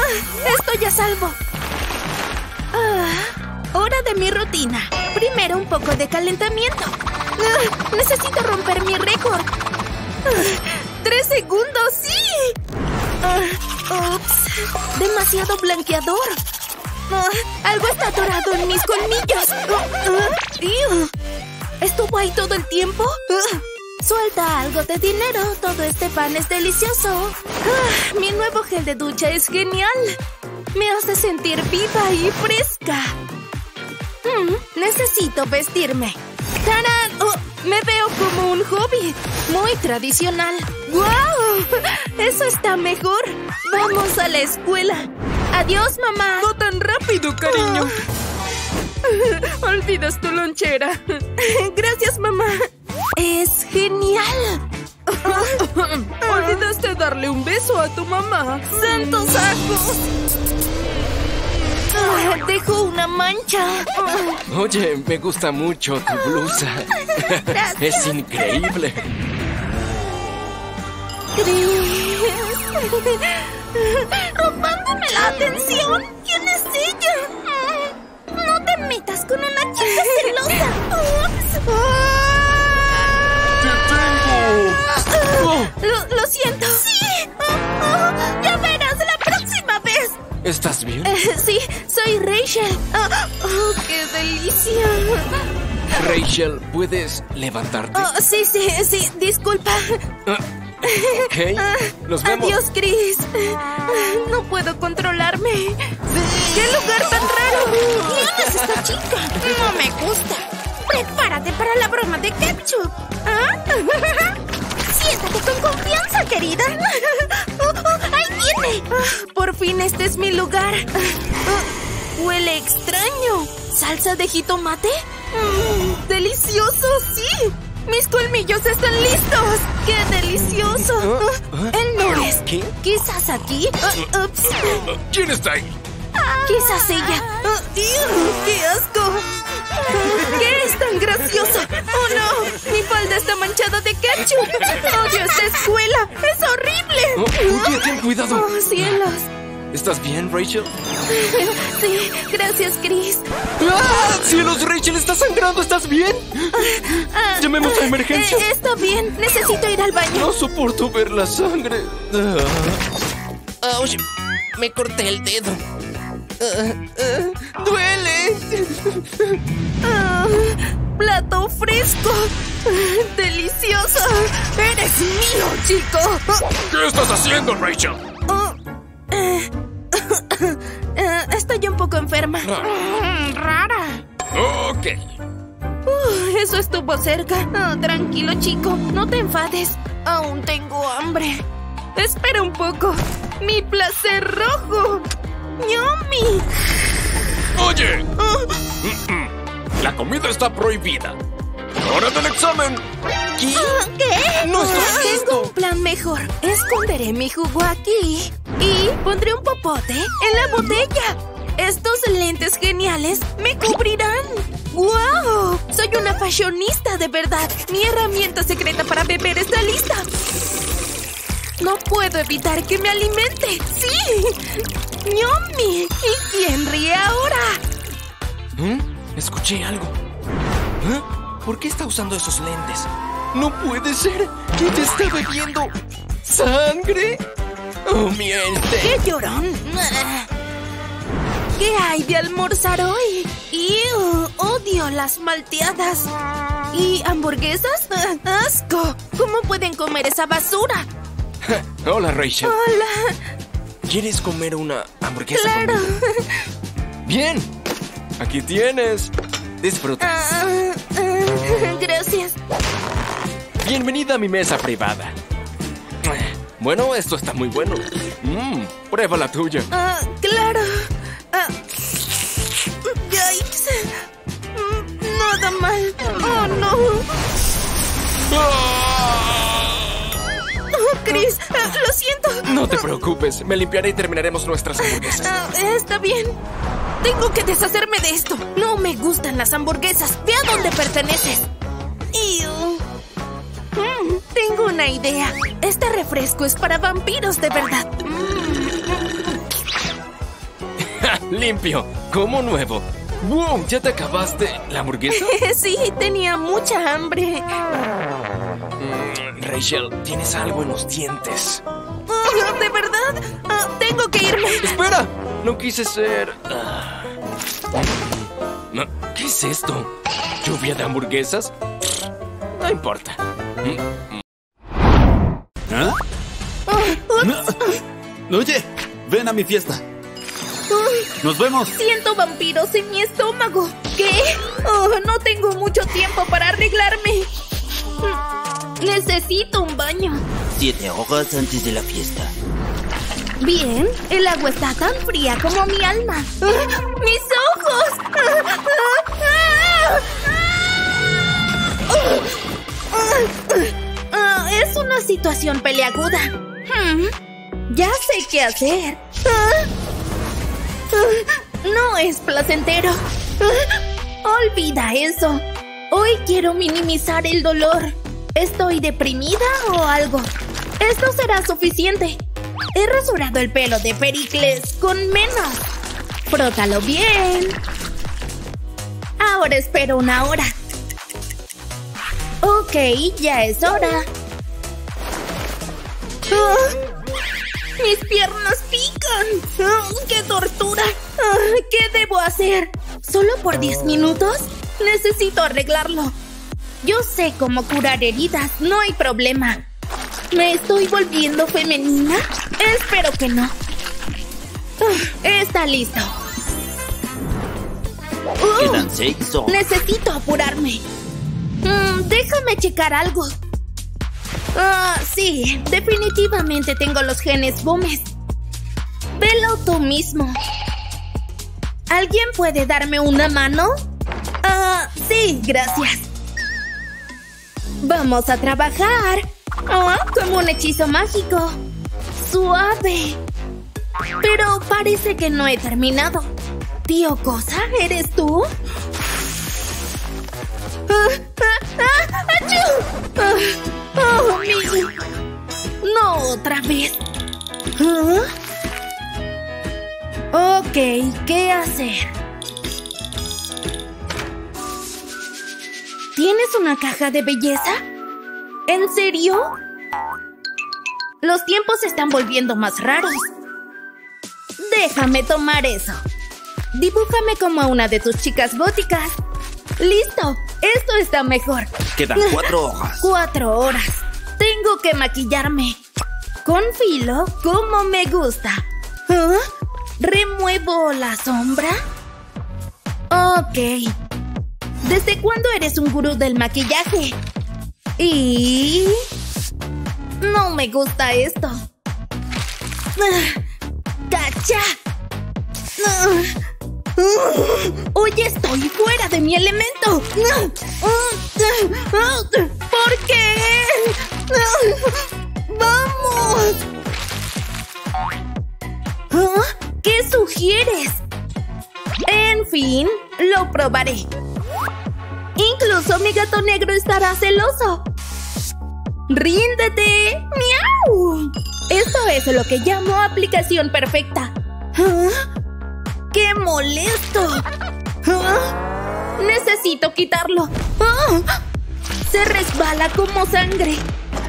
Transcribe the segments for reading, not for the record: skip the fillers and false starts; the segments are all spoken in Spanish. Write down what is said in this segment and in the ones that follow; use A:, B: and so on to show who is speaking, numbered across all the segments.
A: Estoy a salvo. Hora de mi rutina. Primero un poco de calentamiento. Necesito romper mi récord. 3 segundos, sí. Ups. Demasiado blanqueador. Algo está atorado en mis colmillos. ¿Estuvo ahí todo el tiempo? Suelta algo de dinero. Todo este pan es delicioso. Mi nuevo gel de ducha es genial. Me hace sentir viva y fresca. Necesito vestirme. ¡Tarán! Me veo como un hobbit. Muy tradicional. ¡Wow! Eso está mejor. Vamos a la escuela. Adiós, mamá.
B: No tan rápido, cariño. Olvidas tu lonchera.
A: Gracias, mamá. Es genial.
B: Olvidaste darle un beso a tu mamá.
A: ¡Santos ajos! Dejó una mancha.
C: Oye, me gusta mucho tu blusa. Es increíble.
A: Chris. Robándome la atención. ¿Quién es ella? No te metas con una chica celosa.
C: ¡Te tengo!
A: Lo siento. Sí. Ya verás la próxima vez.
C: ¿Estás bien?
A: Sí, soy Rachel. ¡Qué delicia!
C: Rachel, ¿puedes levantarte?
A: Sí, disculpa.
C: Ok, nos vemos.
A: Adiós, Chris. No puedo controlarme. ¡Qué lugar tan raro! ¿Quién es esta chica? No me gusta. Prepárate para la broma de ketchup. Siéntate con confianza, querida. ¡Ahí viene! Por fin este es mi lugar. Huele extraño. ¿Salsa de jitomate? ¡Delicioso, sí! ¡Mis colmillos están listos! ¡Qué delicioso! Él no es.
C: ¿Qué?
A: ¿Quizás aquí? Ups.
C: ¿Quién está ahí?
A: Quizás ella. ¡Qué asco! ¿Qué es tan gracioso? ¡Oh, no! ¡Mi falda está manchada de ketchup! ¡Odio esta escuela! ¡Es horrible!
C: Oye, ten cuidado.
A: ¡Oh, cielos!
C: ¿Estás bien, Rachel?
A: Sí, gracias, Chris.
C: ¡Ah! ¡Cielos, Rachel! ¡Está sangrando! ¿Estás bien? Llamemos a emergencias.
A: Está bien. Necesito ir al baño.
C: No soporto ver la sangre.
B: Oye, me corté el dedo. ¡Duele!
A: ¡Plato fresco! ¡Delicioso! ¡Eres mío, chico!
C: ¿Qué estás haciendo, Rachel?
A: Estoy un poco enferma. Rara.
C: Ok.
A: Eso estuvo cerca. Tranquilo, chico. No te enfades. Aún tengo hambre. Espera un poco. ¡Mi placer rojo! ¡Yummy!
C: ¡Oye! La comida está prohibida. ¡Hora del examen!
A: ¿Qué?
C: ¡No estás
A: Tengo
C: listo!
A: un plan mejor. Esconderé mi jugo aquí y pondré un popote en la botella. Estos lentes geniales me cubrirán. ¡Wow! Soy una fashionista de verdad. Mi herramienta secreta para beber está lista. No puedo evitar que me alimente. ¡Sí! ¡Yummy! ¿Y quién ríe ahora?
C: Escuché algo. ¿Por qué está usando esos lentes? ¡No puede ser! ¿Quién está bebiendo? ¿Sangre? ¡Oh, miel!
A: ¡Qué llorón! ¿Qué hay de almorzar hoy? ¡Ew! ¡Odio las malteadas! ¿Y hamburguesas? ¡Asco! ¿Cómo pueden comer esa basura?
C: Hola, Rachel.
A: ¡Hola!
C: ¿Quieres comer una hamburguesa
A: ¡Claro!
C: conmigo? Bien. Aquí tienes. Disfruta.
A: Gracias.
C: Bienvenida a mi mesa privada. Bueno, esto está muy bueno. Prueba la tuya.
A: ¡Claro! ¡Yikes! Nada mal. ¡Oh, no! ¡Oh, Chris! ¡Lo siento!
C: No te preocupes. Me limpiaré y terminaremos nuestras hamburguesas.
A: Está bien. Tengo que deshacerme de esto. No me gustan las hamburguesas. Ve a dónde perteneces. Ew. Tengo una idea. Este refresco es para vampiros de verdad.
C: Limpio, como nuevo. ¡Wow! ¿Ya te acabaste la hamburguesa?
A: Sí, tenía mucha hambre.
C: Rachel, tienes algo en los dientes.
A: ¿De verdad? Tengo que irme.
C: ¡Espera! No quise ser... ¿Qué es esto? ¿Lluvia de hamburguesas? No importa.
D: ¿Ah? Oye, ven a mi fiesta. ¡Nos vemos!
A: Siento vampiros en mi estómago. ¿Qué? No tengo mucho tiempo para arreglarme. Necesito un baño.
E: 7 horas antes de la fiesta.
A: Bien, el agua está tan fría como mi alma. ¡Mis ojos! Es una situación peliaguda. Ya sé qué hacer. No es placentero. Olvida eso. Hoy quiero minimizar el dolor. ¿Estoy deprimida o algo? Esto será suficiente. He rasurado el pelo de Pericles con menos. Frótalo bien. Ahora espero una hora. Ok, ya es hora. Mis piernas pican. ¡Qué tortura! ¿Qué debo hacer? ¿Solo por 10 minutos? Necesito arreglarlo. Yo sé cómo curar heridas, no hay problema. ¿Me estoy volviendo femenina? Espero que no. Está listo.
E: Quedan 6 horas.
A: Necesito apurarme. Déjame checar algo. Sí, definitivamente tengo los genes Gómez. Velo tú mismo. ¿Alguien puede darme una mano? Sí, gracias. Vamos a trabajar. Como un hechizo mágico. Suave. Pero parece que no he terminado. Tío Cosa, ¿eres tú? No, otra vez. Ok, ¿qué hacer? ¿Tienes una caja de belleza? ¿En serio? Los tiempos se están volviendo más raros. Déjame tomar eso. Dibújame como a una de tus chicas góticas. ¡Listo! Esto está mejor.
E: Quedan 4 horas.
A: 4 horas. Tengo que maquillarme. Con filo, como me gusta. ¿Remuevo la sombra? Ok. ¿Desde cuándo eres un gurú del maquillaje? Y... no me gusta esto. ¡Cacha! Hoy estoy fuera de mi elemento. ¿Por qué? ¡Vamos! ¿Qué sugieres? En fin, lo probaré. Incluso mi gato negro estará celoso. ¡Ríndete! ¡Miau! Esto es lo que llamo aplicación perfecta. ¡Qué molesto! Necesito quitarlo. Se resbala como sangre.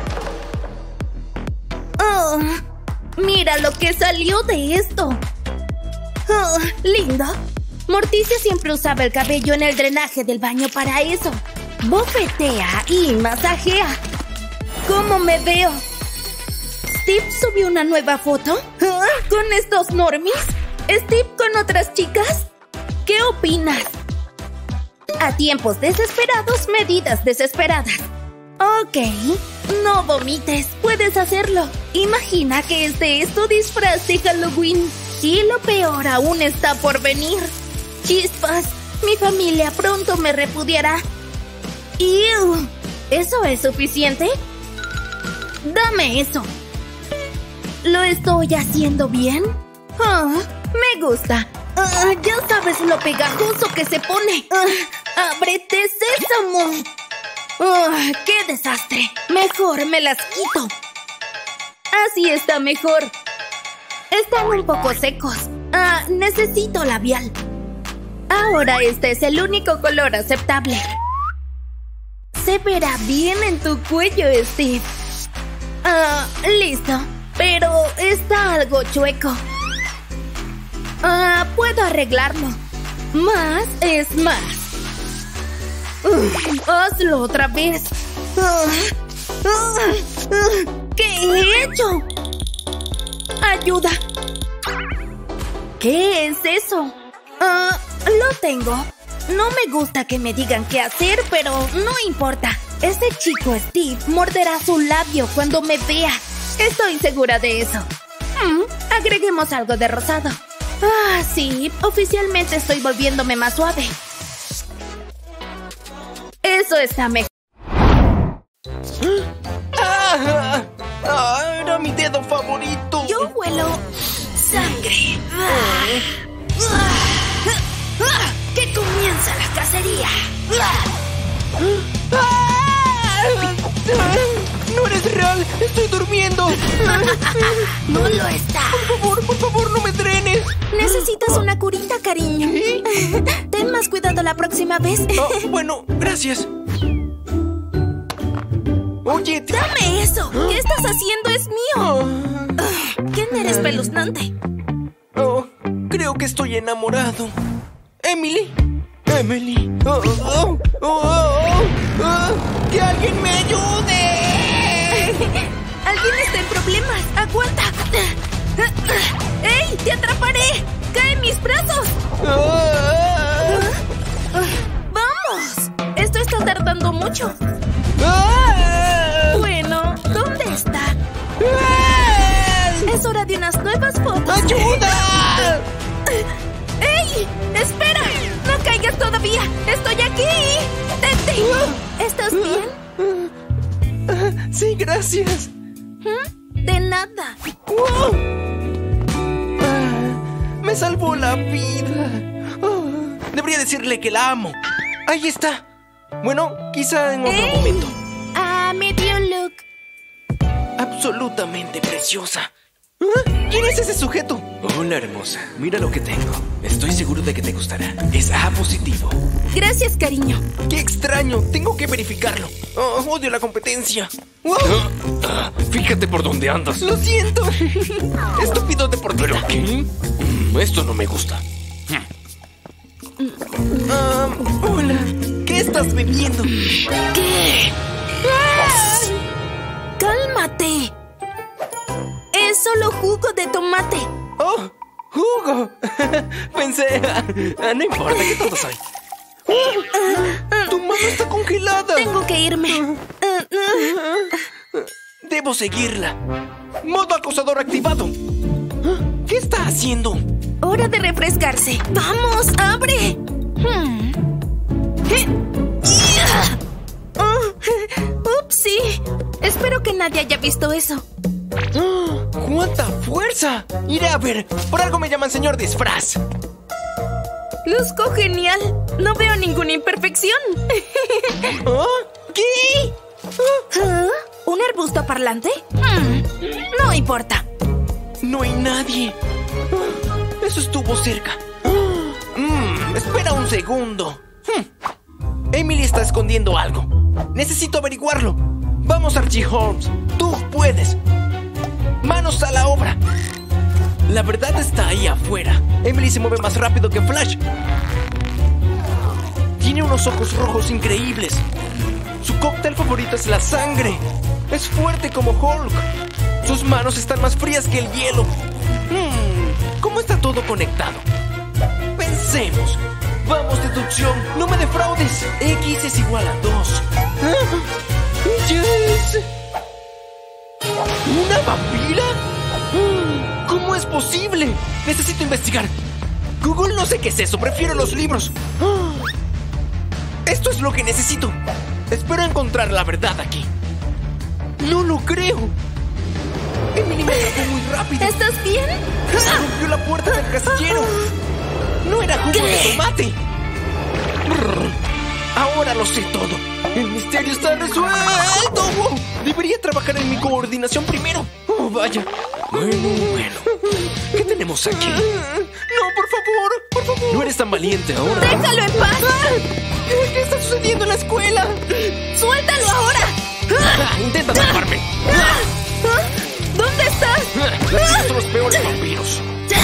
A: Mira lo que salió de esto. Lindo. Morticia siempre usaba el cabello en el drenaje del baño para eso. Bofetea y masajea. ¿Cómo me veo? ¿Steve subió una nueva foto? ¿Con estos normies? ¿Steve con otras chicas? ¿Qué opinas? A tiempos desesperados, medidas desesperadas. Ok, no vomites, puedes hacerlo. Imagina que este es tu disfraz de Halloween. Y lo peor aún está por venir. Chispas, mi familia pronto me repudiará. ¡Ew! ¿Eso es suficiente? Dame eso. ¿Lo estoy haciendo bien? Me gusta. Ya sabes lo pegajoso que se pone. ¡Ábrete, sésamo! ¡Qué desastre! Mejor me las quito. Así está mejor. Están un poco secos. necesito labial. Ahora este es el único color aceptable. Se verá bien en tu cuello, Steve. Listo. Pero está algo chueco. Puedo arreglarlo. Más es más. Hazlo otra vez. ¿Qué he hecho? ¡Ayuda! ¿Qué es eso? Lo tengo. No me gusta que me digan qué hacer, pero no importa. Ese chico Steve morderá su labio cuando me vea. Estoy segura de eso. Agreguemos algo de rosado. Sí. Oficialmente estoy volviéndome más suave. Eso está mejor.
C: Era mi dedo favorito.
A: Yo huelo sangre. ¡Que comienza la cacería!
C: ¡No eres real! ¡Estoy durmiendo!
A: ¡No lo está!
C: Por favor, no me drenes.
A: Necesitas una curita, cariño. Ten más cuidado la próxima vez.
C: Bueno, gracias. Oye,
A: ¡dame eso! ¿Qué estás haciendo? ¡Es mío! ¿Quién eres, espeluznante?
C: Creo que estoy enamorado. ¿Emily? ¡Emily! ¡Que alguien me ayude!
A: ¡Alguien está en problemas! ¡Aguanta! ¡Ey! ¡Te atraparé! ¡Cae en mis brazos! ¡Vamos! Esto está tardando mucho. Bueno, ¿dónde está? Es hora de unas nuevas fotos.
C: ¡Ayuda!
A: ¡Ey! ¡Espera! ¡No caigas todavía! ¡Estoy aquí! ¿Estás bien?
C: Sí, gracias.
A: De nada.
C: Me salvó la vida. Debería decirle que la amo. Ahí está. Bueno, quizá en otro momento.
A: Medio look.
C: Absolutamente preciosa. ¿Quién es ese sujeto? Hola, hermosa. Mira lo que tengo. Estoy seguro de que te gustará. Es A positivo.
A: Gracias, cariño.
C: ¡Qué extraño! Tengo que verificarlo. Odio la competencia.
F: Fíjate por dónde andas.
C: Lo siento. Estúpido deportista.
F: ¿Pero qué? Esto no me gusta.
C: Hola. ¿Qué estás bebiendo?
A: ¿Qué? ¡Cálmate! Es solo jugo de tomate.
C: ¡Oh! ¡Jugo! Pensé... no importa, ¿qué tonto soy? ¡Tu mano está congelada!
A: Tengo que irme.
C: Debo seguirla. Modo acosador activado. ¿Qué está haciendo?
A: Hora de refrescarse. ¡Vamos, abre! ¡Upsi! Espero que nadie haya visto eso.
C: ¡Cuánta fuerza! Iré a ver. Por algo me llaman señor disfraz.
A: Luzco genial. No veo ninguna imperfección.
C: ¿Qué?
A: ¿Un arbusto parlante? No importa.
C: No hay nadie. Eso estuvo cerca. Espera un segundo. Emily está escondiendo algo. Necesito averiguarlo. Vamos, Archie Holmes. Tú puedes. Manos a la obra. La verdad está ahí afuera. Emily se mueve más rápido que Flash. Tiene unos ojos rojos increíbles. Su cóctel favorito es la sangre. Es fuerte como Hulk. Sus manos están más frías que el hielo. ¿Cómo está todo conectado? Pensemos. Vamos, deducción. No me defraudes. X es igual a 2. ¡Yes! ¿Una vampira? ¿Cómo es posible? Necesito investigar. Google, no sé qué es eso. Prefiero los libros. Esto es lo que necesito. Espero encontrar la verdad aquí. No lo creo. Emily me atrapó muy rápido.
A: ¿Estás bien?
C: Se rompió la puerta del casillero. No era jugo de tomate. Ahora lo sé todo. El misterio está resuelto. Debería trabajar en mi coordinación primero. Vaya. Bueno. ¿Qué tenemos aquí? No, por
F: No eres tan valiente ahora.
A: ¡Déjalo en paz!
C: ¿Qué está sucediendo en la escuela?
A: ¡Suéltalo ahora!
F: Intenta taparme.
A: ¿Dónde estás?
F: Estos son los peores vampiros.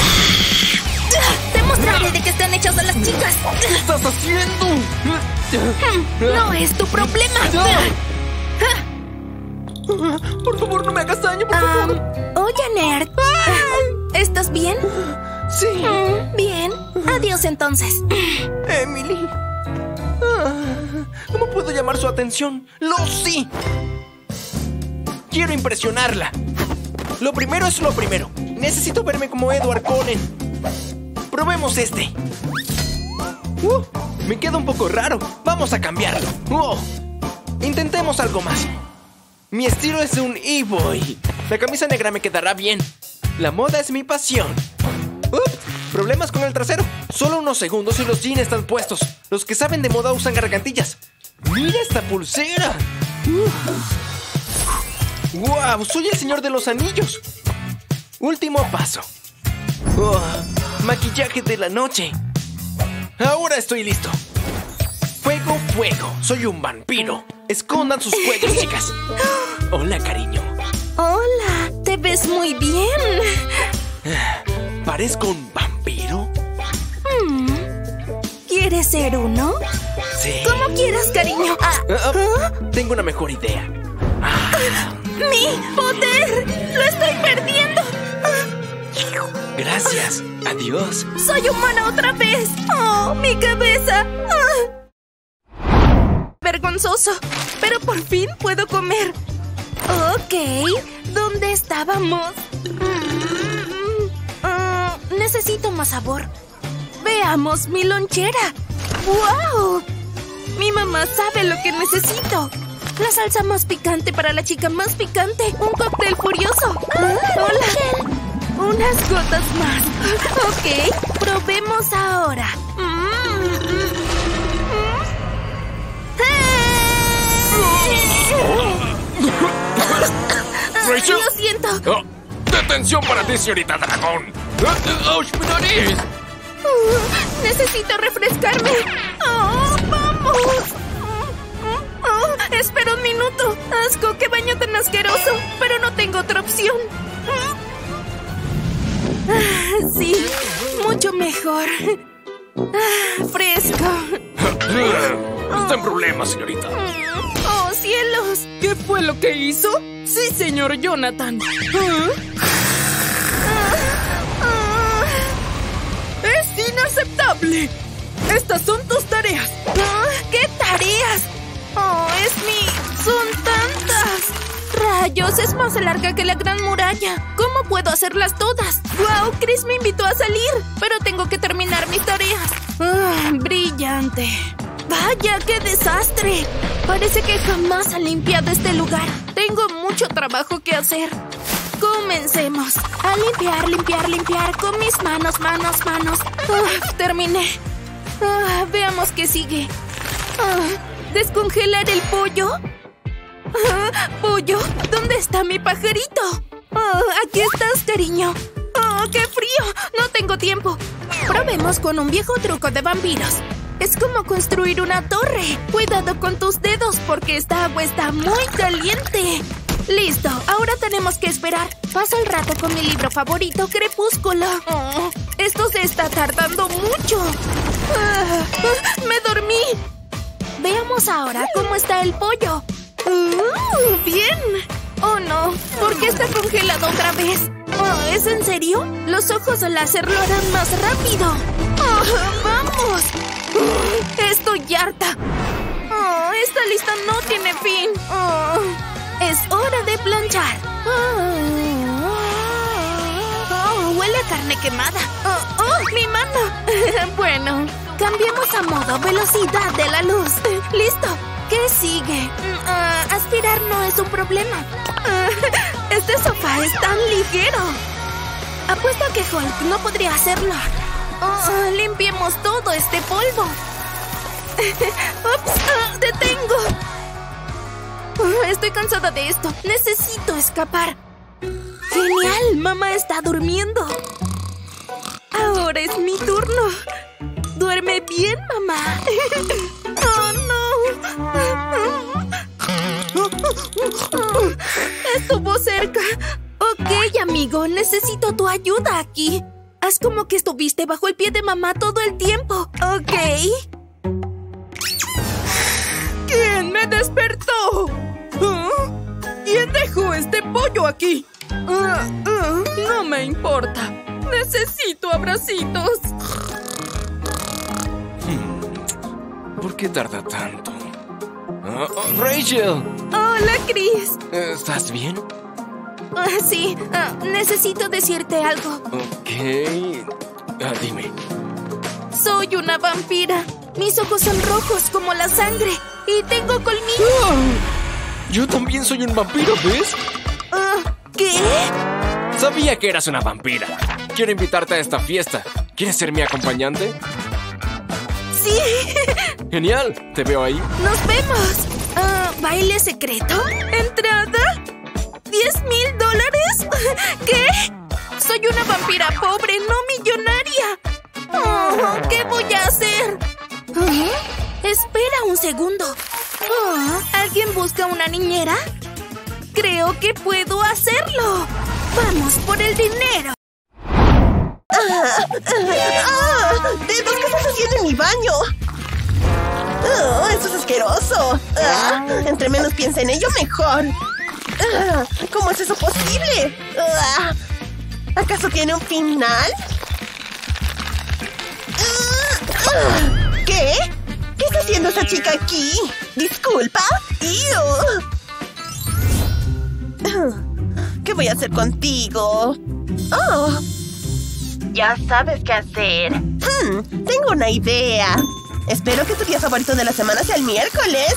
A: Te mostraré de qué están hechas a las chicas.
F: ¿Qué estás haciendo?
A: No es tu problema.
C: Por favor, no me hagas daño, por favor.
A: Oye, nerd. ¿Estás bien?
C: Sí.
A: Bien. Adiós, entonces.
C: Emily. ¿Cómo puedo llamar su atención? ¡Lo sí! Quiero impresionarla. Lo primero es lo primero. Necesito verme como Edward Cullen. Probemos este. Me queda un poco raro. Vamos a cambiarlo. Intentemos algo más. Mi estilo es un e-boy. La camisa negra me quedará bien. La moda es mi pasión. Problemas con el trasero. Solo unos segundos y los jeans están puestos. Los que saben de moda usan gargantillas. ¡Mira esta pulsera! ¡Wow! ¡Soy el señor de los anillos! Último paso. Maquillaje de la noche. Ahora estoy listo. Fuego, fuego. Soy un vampiro. Escondan sus fuegos, chicas. Hola, cariño.
A: Hola. Te ves muy bien.
C: ¿Parezco un vampiro?
A: ¿Quieres ser uno?
C: Sí.
A: Como quieras, cariño.
C: Tengo una mejor idea.
A: ¡Mi poder! ¡Lo estoy perdiendo!
C: Gracias. Adiós.
A: ¡Soy humana otra vez! ¡Oh, mi cabeza! Vergonzoso. Pero por fin puedo comer. Ok. ¿Dónde estábamos? Necesito más sabor. Veamos mi lonchera. ¡Wow! Mi mamá sabe lo que necesito. La salsa más picante para la chica más picante. Un cóctel furioso. Hola. Unas gotas más. Ok, probemos ahora.
F: Rachel.
A: Lo siento.
F: ¡Detención para ti, señorita dragón! ¡Ouch, mi nariz!
A: Necesito refrescarme. ¡Vamos! Espera un minuto. Asco, qué baño tan asqueroso. Pero no tengo otra opción. Sí, mucho mejor. Fresco.
F: Está en problemas, señorita.
A: ¡Oh, cielos!
B: ¿Qué fue lo que hizo? Sí, señor Jonathan. ¡Es inaceptable! Estas son tus tareas.
A: ¿Qué tareas? Son tantas. Rayos, es más larga que la Gran Muralla. ¿Cómo puedo hacerlas todas? ¡Wow! Chris me invitó a salir, pero tengo que terminar mis tareas. Brillante. ¡Vaya, qué desastre! Parece que jamás ha limpiado este lugar. Tengo mucho trabajo que hacer. Comencemos. A limpiar, limpiar, limpiar. Con mis manos. Terminé. Veamos qué sigue. ¿Descongelar el pollo? ¿Pollo? ¿Dónde está mi pajarito? Aquí estás, cariño. ¡Qué frío! No tengo tiempo. Probemos con un viejo truco de vampiros. Es como construir una torre. Cuidado con tus dedos porque esta agua está muy caliente. Listo, ahora tenemos que esperar. Paso el rato con mi libro favorito, Crepúsculo. Esto se está tardando mucho. Me dormí. Veamos ahora cómo está el pollo. Bien. Oh, no. ¿Por qué está congelado otra vez? ¿Es en serio? Los ojos láser lo harán más rápido. ¡Vamos! Estoy harta. Esta lista no tiene fin. Es hora de planchar. Huele a carne quemada. ¡Mi mano! Bueno, cambiemos a modo velocidad de la luz. ¡Listo! ¿Qué sigue? Aspirar no es un problema. Este sofá es tan ligero. Apuesto a que Hulk no podría hacerlo. Limpiemos todo este polvo. ¡Ups! ¡Detengo! Estoy cansada de esto. Necesito escapar. ¡Genial! Mamá está durmiendo. Ahora es mi turno. duerme bien, mamá. ¡Oh, no! Estuvo cerca. Ok, amigo, necesito tu ayuda aquí. Haz como que estuviste bajo el pie de mamá todo el tiempo, ¿ok?
B: ¿Quién me despertó? ¿Quién dejó este pollo aquí? No me importa. Necesito abracitos.
F: ¿Por qué tarda tanto? Rachel.
A: Hola, Chris.
F: ¿Estás bien?
A: Sí, necesito decirte algo.
F: Ok. Dime.
A: Soy una vampira. Mis ojos son rojos como la sangre. Y tengo colmillos.
F: Yo también soy un vampiro, ¿ves?
A: ¿Qué?
F: Sabía que eras una vampira. Quiero invitarte a esta fiesta. ¿Quieres ser mi acompañante?
A: Sí.
F: Genial. Te veo ahí.
A: Nos vemos. ¿Baile secreto? ¿Entrada? $10,000. ¿Qué? Soy una vampira pobre, no millonaria. ¿Qué voy a hacer? Espera un segundo. ¿Alguien busca una niñera? Creo que puedo hacerlo. Vamos por el dinero.
G: ¿Dedos qué estás haciendo en mi baño? Eso es asqueroso. Entre menos piense en ello, mejor. ¿Cómo es eso posible? ¿Acaso tiene un final? ¿Qué? ¿Qué está haciendo esa chica aquí? ¿Disculpa? ¿Qué voy a hacer contigo? Ya sabes qué hacer. Tengo una idea. Espero que tu día favorito de la semana sea el miércoles.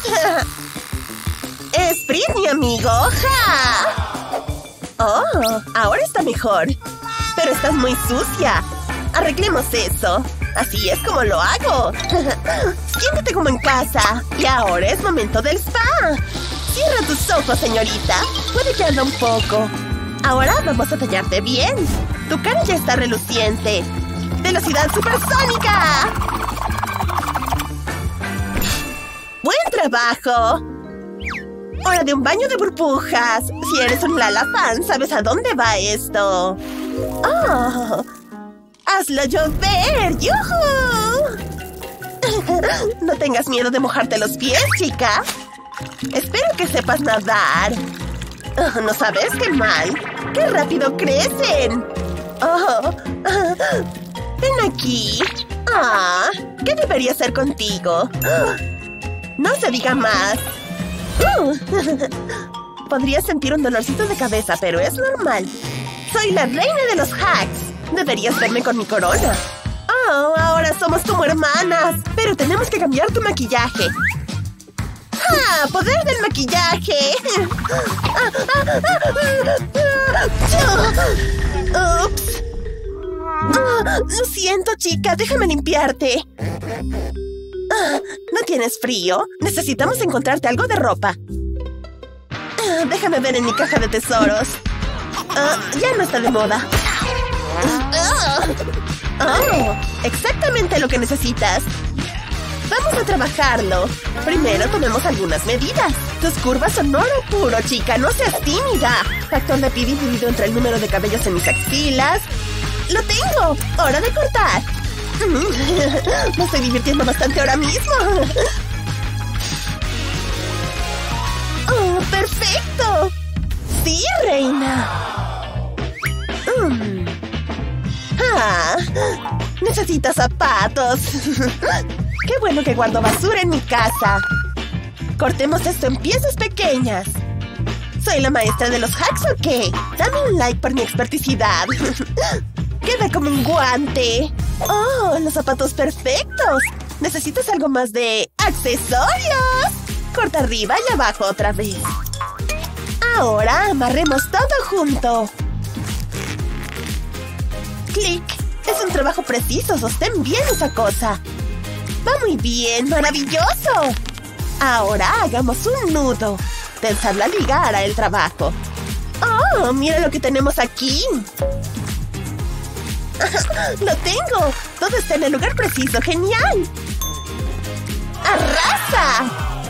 G: ¡Es Britney, amigo! ¡Ja! Ahora está mejor. Pero estás muy sucia. Arreglemos eso. Así es como lo hago. Siéntate como en casa. Y ahora es momento del spa. Cierra tus ojos, señorita. Puede que anda un poco. Ahora vamos a tallarte bien. Tu cara ya está reluciente. ¡Velocidad supersónica! ¡Buen trabajo! ¡Hora de un baño de burbujas! Si eres un Lala fan, sabes a dónde va esto. ¡Hazlo llover! ¡Yujú! No tengas miedo de mojarte los pies, chica. Espero que sepas nadar. ¿No sabes? ¡Qué mal! ¡Qué rápido crecen! Ven aquí. ¿Qué debería hacer contigo? No se diga más. Podrías sentir un dolorcito de cabeza, pero es normal. Soy la reina de los hacks. Deberías verme con mi corona. Ahora somos como hermanas. Pero tenemos que cambiar tu maquillaje. ¡Poder del maquillaje! ¡Ups! Lo siento, chica. Déjame limpiarte. ¿No tienes frío? Necesitamos encontrarte algo de ropa. Déjame ver en mi caja de tesoros. Ya no está de moda. Exactamente lo que necesitas. Vamos a trabajarlo. Primero tomemos algunas medidas. Tus curvas son oro puro, chica. No seas tímida. Factor de pi dividido entre el número de cabellos en mis axilas. ¡Lo tengo! ¡Hora de cortar! Me estoy divirtiendo bastante ahora mismo. ¡Perfecto! ¡Sí, reina! Necesitas zapatos. ¡Qué bueno que guardo basura en mi casa! Cortemos esto en piezas pequeñas. ¿Soy la maestra de los hacks o qué? Dame un like por mi experticidad. ¡Queda como un guante! ¡Los zapatos perfectos! ¿Necesitas algo más de accesorios? Corta arriba y abajo otra vez. Ahora amarremos todo junto. ¡Clic! Es un trabajo preciso. Sostén bien esa cosa. ¡Va muy bien! ¡Maravilloso! Ahora hagamos un nudo. Tensar la liga hará el trabajo. ¡Mira lo que tenemos aquí! ¡Lo tengo! Todo está en el lugar preciso. ¡Genial! ¡Arrasa!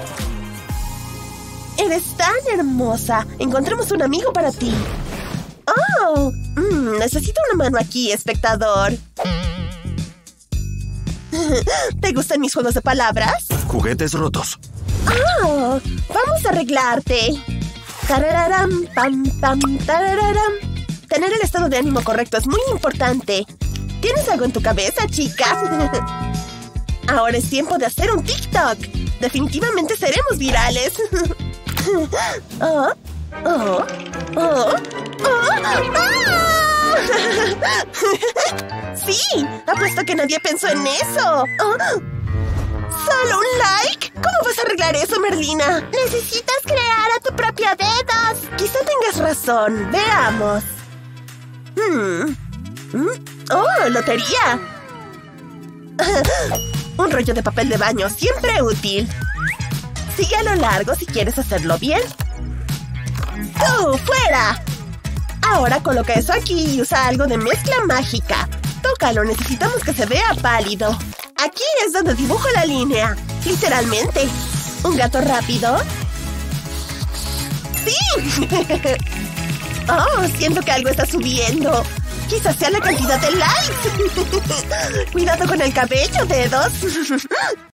G: Eres tan hermosa. Encontremos un amigo para ti. ¡Oh! Necesito una mano aquí, espectador. ¿Te gustan mis juegos de palabras?
D: Juguetes rotos.
G: ¡Oh! ¡Vamos a arreglarte! Tarararam, pam, pam, tarararam. Tener el estado de ánimo correcto es muy importante. ¿Tienes algo en tu cabeza, chica? Ahora es tiempo de hacer un TikTok. Definitivamente seremos virales. ¡Oh! ¡Oh! ¡Oh! ¡Oh! ¡Ah! ¡Sí! Apuesto que nadie pensó en eso. ¡Oh! ¿Solo un like? ¿Cómo vas a arreglar eso, Merlina? Necesitas crear a tu propio dedos. Quizá tengas razón. Veamos. ¡Oh, lotería! Un rollo de papel de baño, siempre útil. Sigue a lo largo si quieres hacerlo bien. ¡Tú, fuera! Ahora coloca eso aquí y usa algo de mezcla mágica. Tócalo, necesitamos que se vea pálido. Aquí es donde dibujo la línea. Literalmente. ¿Un gato rápido? ¡Sí! ¡Oh! Siento que algo está subiendo. Quizás sea la cantidad de likes. Cuidado con el cabello, dedos.